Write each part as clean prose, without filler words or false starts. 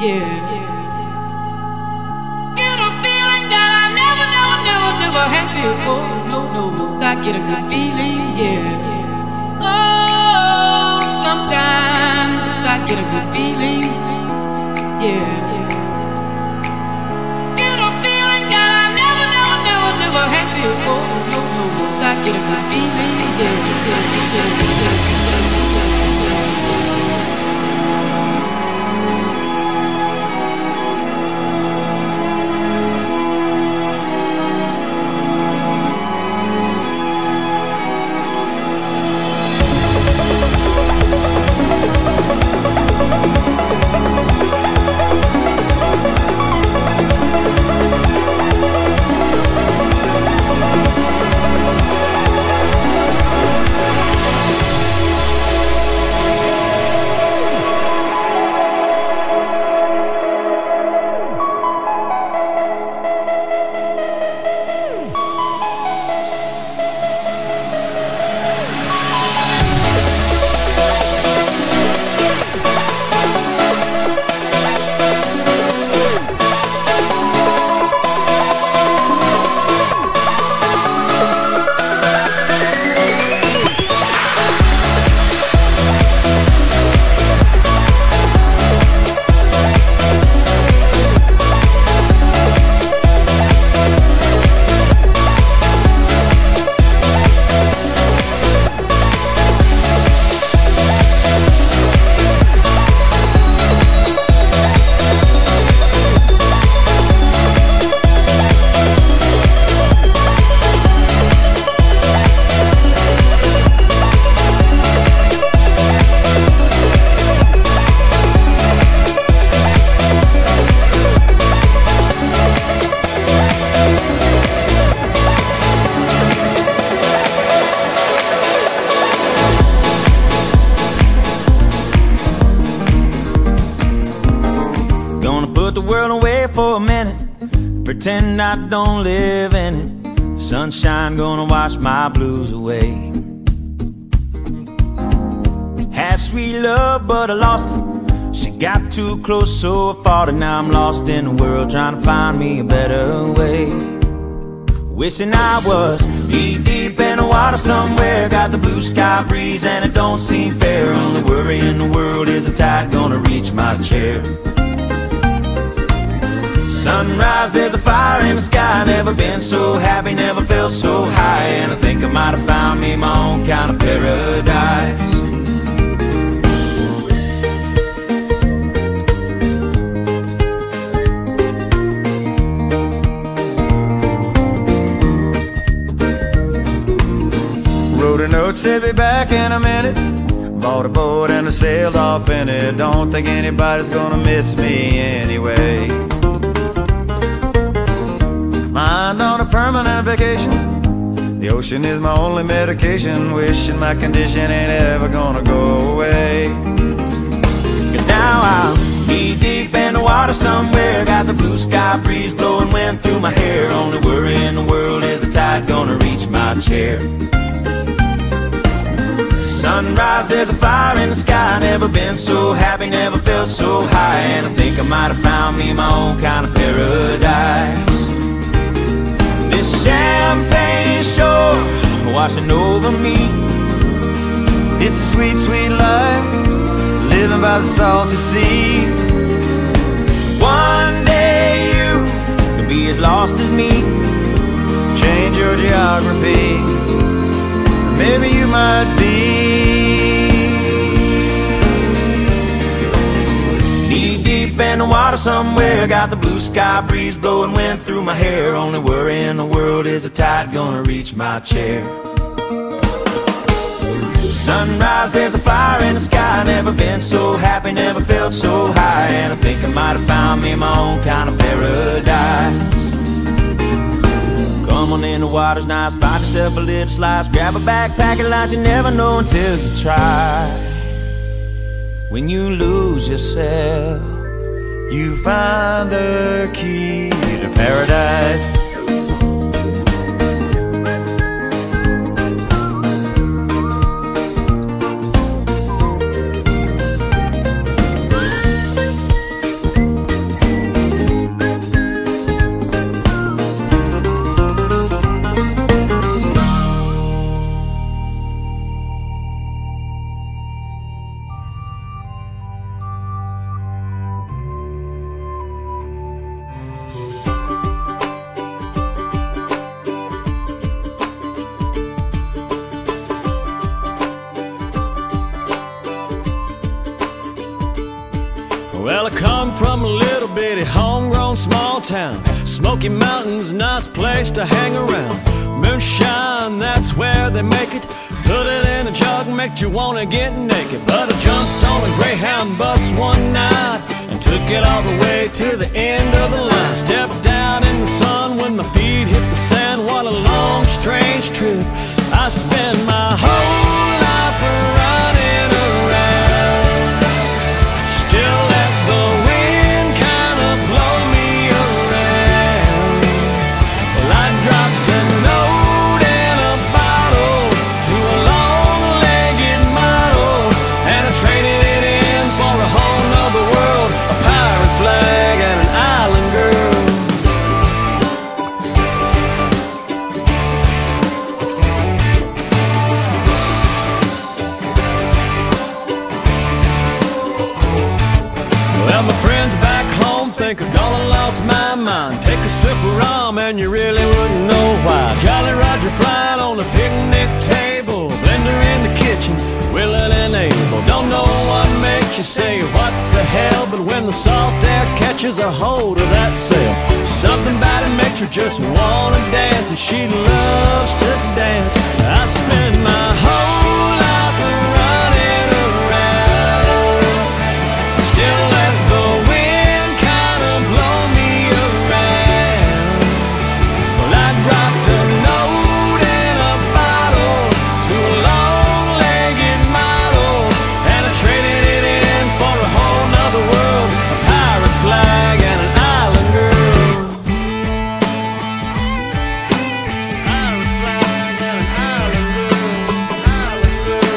yeah. Get a feeling that I never had before. No, I get a good feeling, yeah. Oh, sometimes I get a good feeling, yeah. Get a feeling that I never had before. No, I get a good feeling, yeah. Pretend I don't live in it. Sunshine gonna wash my blues away. Had sweet love but I lost it. She got too close so I fought it. Now I'm lost in the world trying to find me a better way. Wishing I was knee deep in the water somewhere. Got the blue sky breeze and it don't seem fair. Only worry in the world is the tide gonna reach my chair. Sunrise, there's a fire in the sky. Never been so happy, never felt so high. And I think I might have found me my own kind of paradise. Wrote a note, said be back in a minute. Bought a boat and I sailed off in it. Don't think anybody's gonna miss me anyway. Mind on a permanent vacation. The ocean is my only medication. Wishing my condition ain't ever gonna go away. Cause now I'm knee deep in the water somewhere. Got the blue sky breeze blowing wind through my hair. Only worry in the world is the tide gonna reach my chair. Sunrise, there's a fire in the sky. Never been so happy, never felt so high. And I think I might have found me my own kind of paradise. This champagne shore washing over me. It's a sweet, sweet life, living by the salty sea. One day you could be as lost as me. Change your geography, maybe you might be. Knee deep in the water somewhere. Got the blue sky breeze blowing wind through my hair. Only worry in the world is the tide gonna reach my chair. Sunrise, there's a fire in the sky. Never been so happy, never felt so high. And I think I might have found me my own kind of paradise. Come on in, the water's nice. Find yourself a little slice. Grab a backpack and lunch. You never know until you try. When you lose yourself, you find the key to paradise. from a little bitty homegrown small town. Smoky Mountains, nice place to hang around. Moonshine, that's where they make it. Put it in a jug, make you wanna get naked. But I jumped on a Greyhound bus one night and took it all the way to the end of the line. Stepped down in the sun when my feet hit the sand. What a long, strange trip. I spent my whole life running around. Still let the wind kind of blow me around. Well, I dropped a note in a bottle to a long-legged model, and I traded it in for a whole nother world, a pirate flag and an island girl. Well, my friends back home think I've gone and lost my mind. Take a sip of rum and you really wouldn't know why. Jolly Roger flying on a picnic table, blender in the kitchen, willing and able. Don't know what makes you say what the hell, but when the salt air catches a hold of that sail, something about it makes her just wanna dance, and she loves to dance. I spend my whole life running around. Still let the wind kind of blow me around. Well, I dropped a note in a bottle to a long-legged model, and I traded it in for a whole nother world, a pirate flag and an island girl. Pirate flag and an island girl, island girl.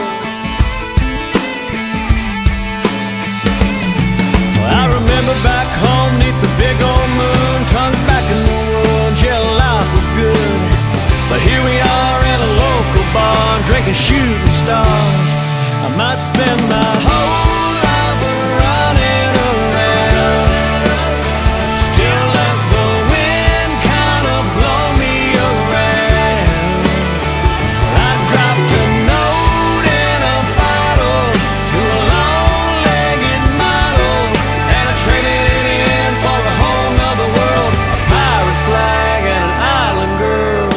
Well, I remember back home neath the big old moon, tongue back in the woods, yeah, life was good. But here we are in a local bar, drinking shooting stars. I might spend my whole life running around. Still let the wind kind of blow me around. I dropped a note in a bottle to a long-legged model, and I traded it in for a whole nother world, a pirate flag and an island girl.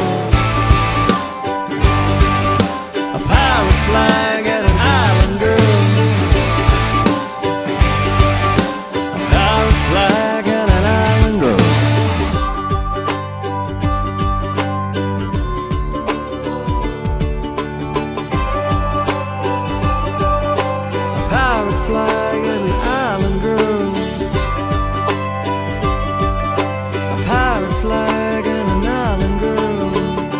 A pirate flag and an island girl. A pirate flag and an island girl. A pirate flag and an island girl. A pirate flag and an island girl.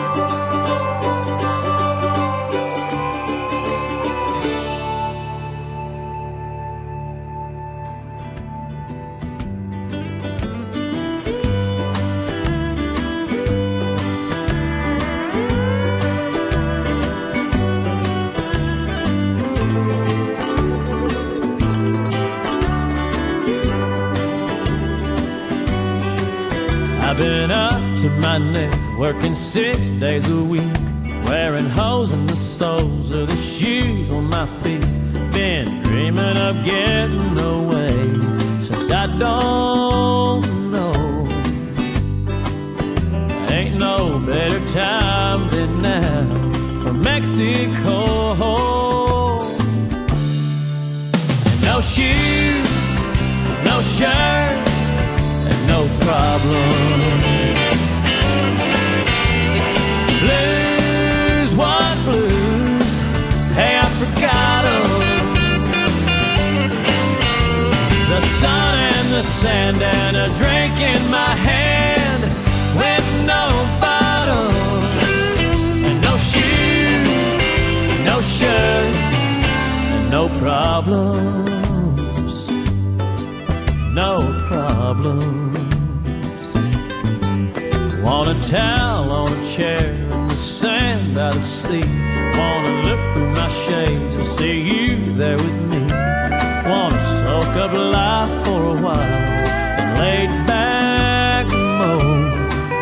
I've been up to my neck, working 6 days a week, wearing holes in the soles of the shoes on my feet. Been dreaming of getting away since I don't know. Ain't no better time than now for Mexico. No shoes, no shirt, and no problem. Blues, what blues? Hey, I forgot 'em. The sun and the sand and a drink in my hand with no bottle. And no shoes, no shirt, and no problems. No problems. Want a towel on a chair in the sand by the sea. Wanna look through my shades and see you there with me. Wanna soak up life for a while and lay back mode.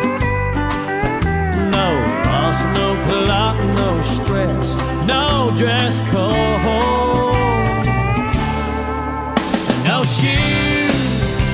No boss, no clock, no stress, no dress code. No shoes,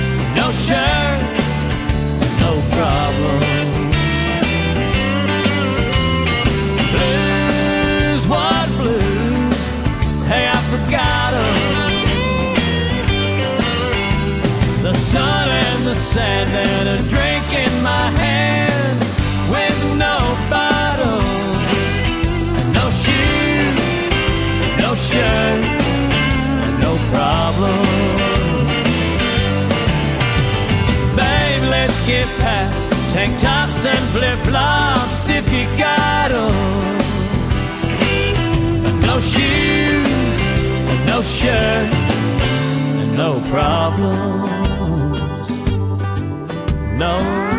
and then a drink in my hand with no bottle, and no shoes, no shirt, and no problem. Babe, let's get past tank tops and flip-flops if you got 'em. No shoes, and no shirt, and no problems. No